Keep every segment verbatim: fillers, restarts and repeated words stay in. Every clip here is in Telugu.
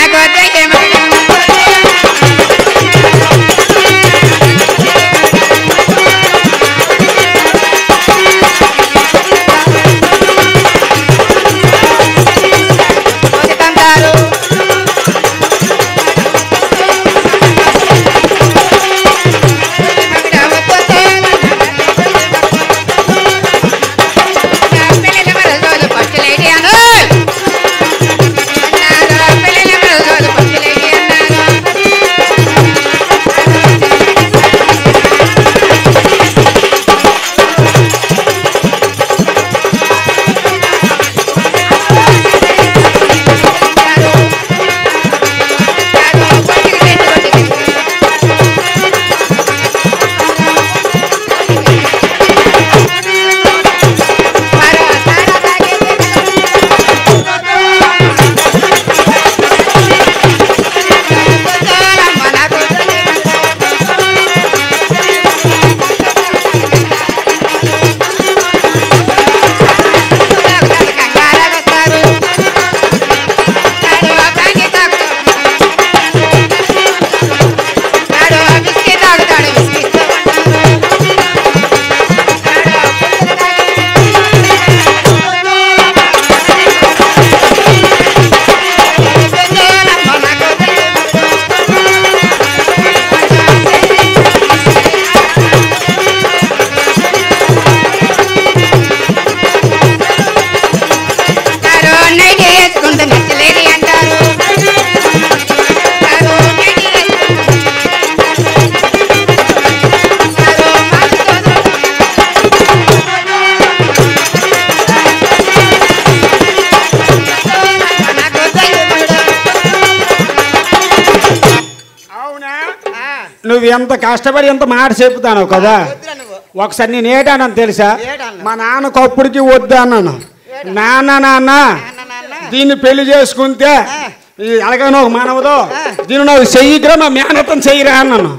నువ్వు ఎంత కష్టపడి ఎంత మాట చెప్తాను కదా ఒకసారి నేను ఏటానని తెలుసా మా నాన్నకు అప్పటికి వద్దు అన్నాను నాన్న నాన్న దీన్ని పెళ్లి చేసుకుంటే అలాగని ఒక మానవదో దీన్ని నాకు చెయ్యిరా మా మేనత్తని చెయ్యిరా అన్నాను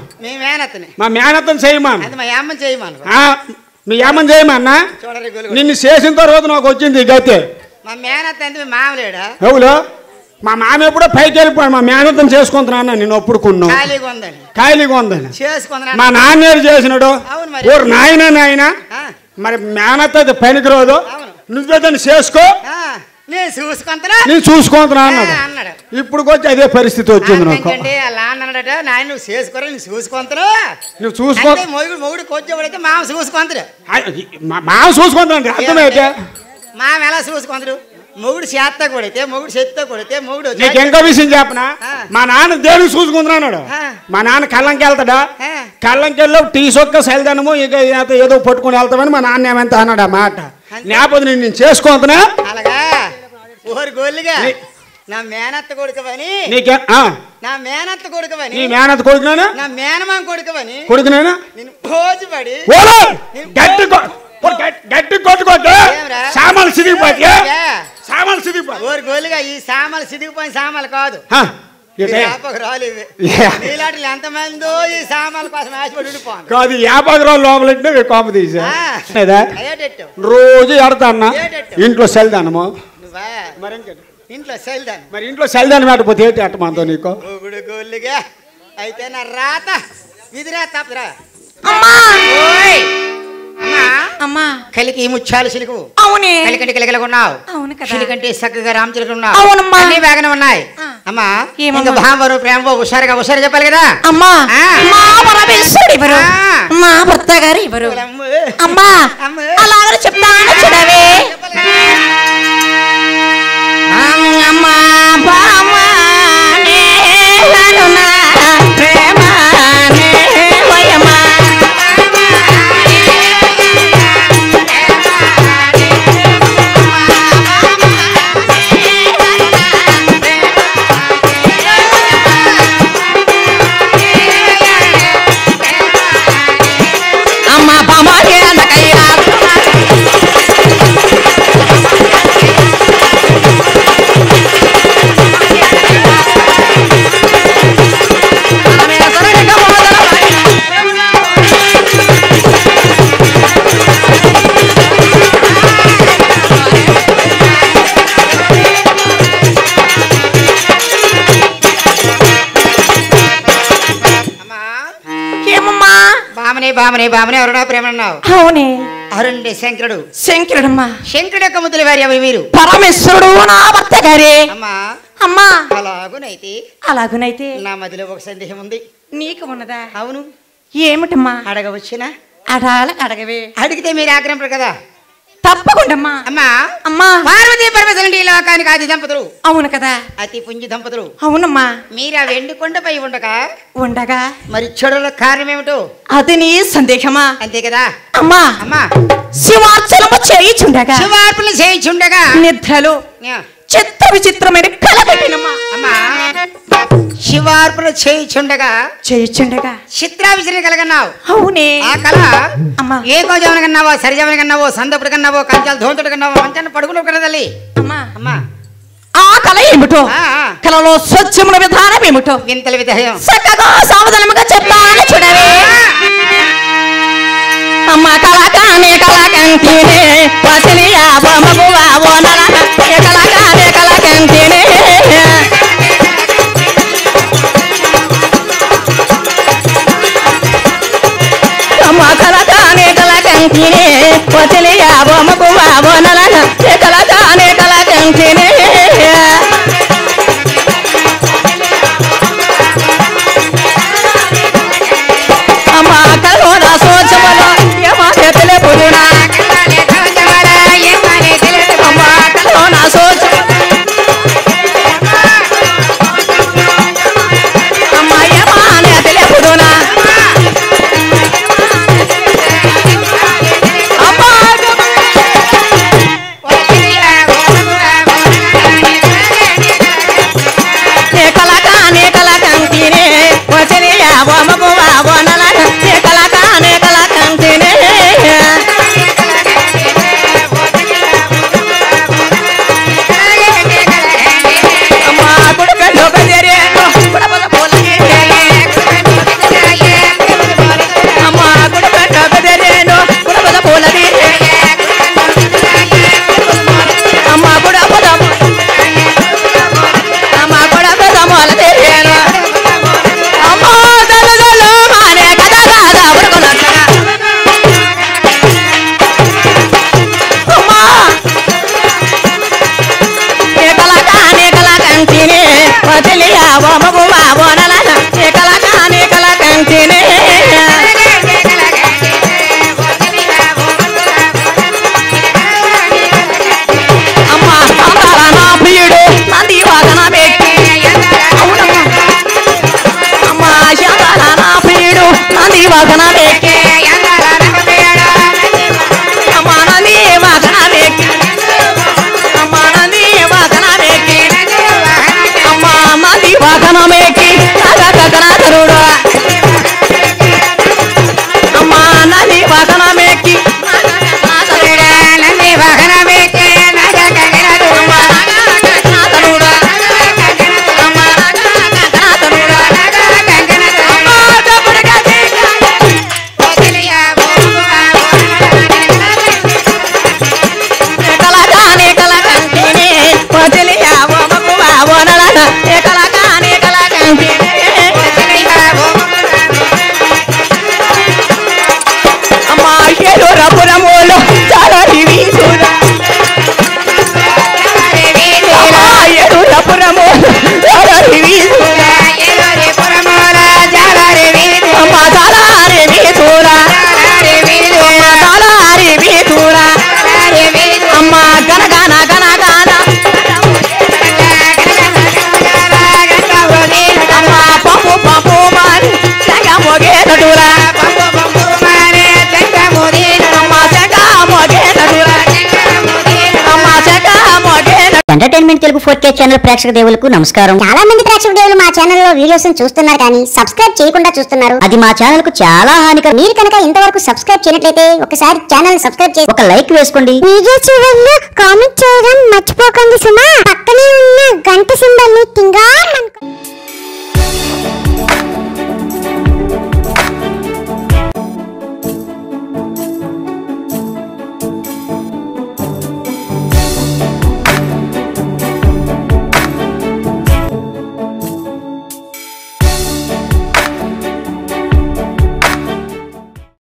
మా మేనత్తని చేయమాను మీ ఏమని చేయమన్నా నిన్ను చేసిన తర్వాత నాకు వచ్చింది గతే అవులో మా మామ ఎప్పుడో పైకి వెళ్ళిపోయాడు మా మేనత్తని చేసుకుంటున్నా నేను ఒప్పుడుకున్నా ఖాళీగా ఉందని మా నాన్న చేసినాడు ఊరు నాయన నాయన మరి మేనత్త పనికిరోదు నువ్వే దాన్ని చేసుకో నేను చూసుకుంటున్నా అన్నాడు ఇప్పుడు వచ్చి అదే పరిస్థితి వచ్చింది నాకు నువ్వు చేసుకోరా నువ్వు చూసుకుంటారు నువ్వు చూసుకో మొగుడు కొచ్చేవాడైతే మామ చూసుకుంటారు మామ చూసుకుంటాను అర్థమైతే మామ ఎలా చూసుకుంటారు మొగుడు చేత్త కొడితే మొగుడు చెత్త కొడితే మొగుడు నీకు ఎంకో విషయం చెప్పనా మా నాన్న దేనికి చూసుకుంటున్నాడు మా నాన్న కళ్ళంకి వెళ్తాడా కళ్ళంకి వెళ్ళి టీ సొక్క సైల్దానము ఇక ఏదో పట్టుకుని వెళ్తామని మా నాన్న ఏమంత అన్నాడు ఆ మాట లేకపోతే నేను చేసుకుంటున్నా అలాగా ఊరు గోళ్ళుగా నా మేనత్త కొడుకవని నీకే నా మేనత్త కొడుకవని నీ మేనత్త కొడుకునా నా మేనమామ కొడుకవని కొడుకునేనా నేను భోజపడి గట్టి గట్టి కొట్టుకోతే సామాన్లు సిదిగిపోతే సామాన్లు సిదిగిపోయి ఊరు గోలుగా ఈ సామాన్లు సిదిగిపోయిన సామాన్లు కాదు రాలేవి నీలాంటి ఎంతమందో ఈ సామాన్ల కోసం ఆశపడి ఉండిపోను కాదు యాభై రోజులు లోపలంటే కోప తీసా రోజు ఎడతాన్నా ఇంట్లో సెల్దానము మరి ఇంట్లో సెల్దాను మరి ఇంట్లో సెల్దాను పెట్టకపోతే ఏంటి అట్ట మనతో నీకు ఊగుడు గోళ్ళుగా అయితే నా రాత విధిరా తప్పరా అమ్మా కలికి ముత్యాలు సిలుకు అవునే కలికంటే కలిగలుగున్నావు అవును కదా సిలికంటే చక్కగా రామచిలుకు ఉన్నావు అవునమ్మా అన్ని బాగానే ఉన్నాయి అమ్మా ఇంకా భామరు ప్రేమ హుషారుగా హుషారు చెప్పాలి కదా అమ్మా మా పరమేశ్వరుడు ఎవరు మా భర్త గారు ఎవరు అమ్మా అలాగే చెప్తాను చూడవే అమ్మా బామా నే హరునా ప్రేమ నే వయమా అమ్మా బామా నే అందకయ్యా బామనే బామనే అరుణా ప్రేమన్నావు. అవునే. అరుణుడే శంకరుడు. శంకరుడమ్మా. శంకరుడు యొక్క ముద్దుల వారి ఎవరు మీరు? పరమేశ్వరుడు నా భర్త గారే. అమ్మా అమ్మా. అలాగునైతే అలాగునైతే నా మధ్యలో ఒక సందేహం ఉంది. నీకు ఉన్నదా? అవును. ఏమిటమ్మా? అడగవచ్చునా? అడాల అడగవే. అడిగితే మీరు ఆగ్రహింపరు కదా. తప్పకుండా. అమ్మా అమ్మా. పార్వతీ పరమేశ్వరుడు ఈ లోకానికి ఆది దంపతులు. అవును కదా. అతి పుంజి దంపతులు. అవునమ్మా. మీరు ఆ వెండి కొండపై ఉండగా ఉండగా మరి చెడుల కారణం ఏమిటో? అది నీ సందేహమా? అంతే కదా. అమ్మా. అమ్మా శివార్చనము చేయిచుండగా శివార్పణలు చేయించుండగా నిద్రలో చిత్ర విచిత్రమైన కళ కట్టినమ్మా. అమ్మా శివార్పణలు చేయించుండగా చేయించుండగా చిత్రావిచరణ కలగన్నావు. అవునే. ఆ కళ అమ్మా ఏ కోజామన కన్నావో సరిజామన కన్నావో సందపుడు కన్నావో కంచాలు ధోంతుడు కన్నావో మంచాన్ని పడుకున్నావు కదా తల్లి. అమ్మా. అమ్మా ఆ కళ ఏమిటో? కళలో స్వచ్ఛముల విధానం ఏమిటో? వింతల విధానం చక్కగా సావధానముగా చెప్తాను చూడవే. అమ్మ కళకానే కళకంటినే వసిలియా బొమ్మగువా ఓనరా కళకానే కళకంటినే అమ్మ కళకానే కళకంటినే వసిలియా బొమ్మగువా ఓనరా కళకానే కళకంటినే అమ్మ కళోన సోచమల ఏమానే తెలిపుదునా అమ్మ కళోన సోచ అమ్మ ఏమానే తెలిపుదునా అమ్మ నే కళకానే కళకంటినే వచనియా బొమ్మగువా బొనల నే కళకానే కళకంటినే అమ్మ కుడుకలో బెదరేను కుడపల పోలకి అమ్మ కుడుకలో బెదరేను కుడపల పోలకి అమ్మ కుడపల అమ్మ కుడపల మొలదేను అమ్మ దలదల మానే కదరాద ఉరగనట్ల అమ్మ ఏ కళకానే కళకంటినే వదిలియా బొమ్మగువా బొనల ఏ కళకానే కళకంటినే అమ్మ అందాల నా ప్రియుడు నంది వాదన పెట్టి అవునమ్మా అమ్మ శాంతాల నా ప్రియుడు నంది వాదన పెట్టి అమ్మ నంది వాదన పెట్టి అమ్మ నంది వాదన పెట్టి అమ్మ నంది వాదన పెట్టి గగనధరుడు అమ్మ నంది వాదన పెట్టి నంది వాదన పెట్టి అమ్మ గగనధరుడు అమ్మ గగనధరుడు అమ్మ దప్పుడుగా కళకానే కళకంటినే వదిలియా బొమ్మగువా బొనల ఏ కళకానే కళకంటినే అమ్మ ఏడురపురములో చాలని వీధుల అమ్మ ఏడురపురములో చాలని వీధుల అమ్మ చాలారి వీధుల అమ్మ చాలారి వీధుల అమ్మ గనగాన గనగాన అమ్మ పంపు పంపు మారి చెంగ మోగేటటురా అమ్మ చెంగ మోగేటటురా అమ్మ చెంగ మోగేట entertainment Telugu four K channel ప్రేక్షక దేవులకు నమస్కారం. చాలా మంది ప్రేక్షక దేవులు మా ఛానల్ లో వీడియోస్ చూస్తున్నారు కానీ సబ్స్క్రైబ్ చేయకుండా చూస్తున్నారు. అది మా ఛానల్ కు చాలా హానికరం. మీరు కనుక ఇంతవరకు సబ్స్క్రైబ్ చేయనట్లయితే ఒకసారి ఛానల్ సబ్స్క్రైబ్ చేసి ఒక లైక్ వేసుకోండి. వీడియో చివరిలో కామెంట్ చేయడం మర్చిపోకండి.